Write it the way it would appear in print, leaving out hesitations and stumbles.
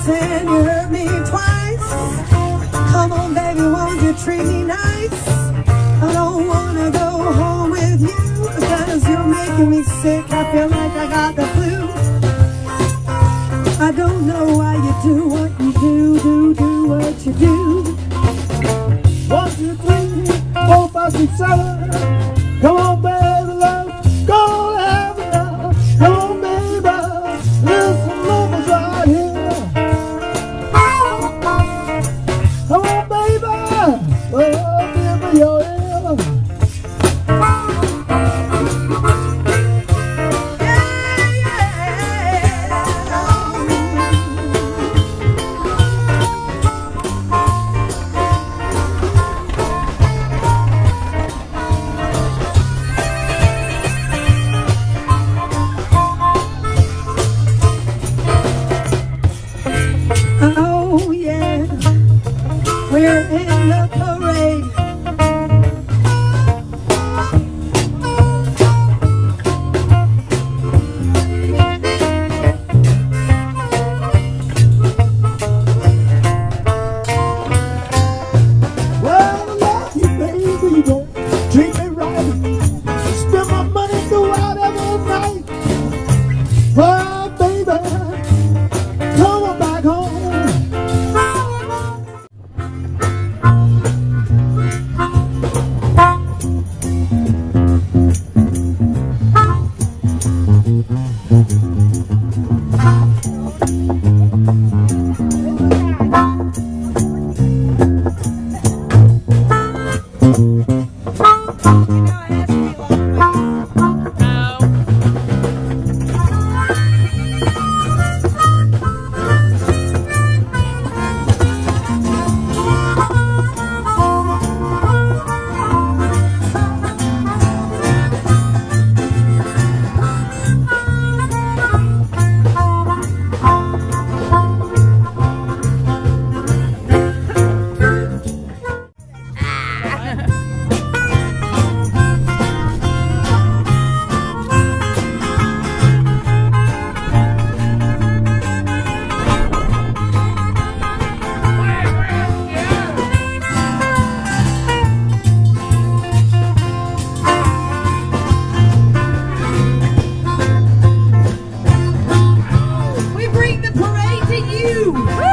and you hurt me twice. Come on, baby, won't you treat me nice? I don't wanna go home with you, because you're making me sick. I feel like I got the flu. I don't know why you do what you do what you do. 1, 2, 3, 4, 5, 6, 7. Come on, baby, love, go have it now. Come on, baby, listen, lovers right here. Come on, baby, oh, baby, your ear. Oh yeah, we're in the parade. Well, I love you, baby, you don't treat me right. Spend my money, go out every night. Oh, baby, come on back home. We bring the parade to you.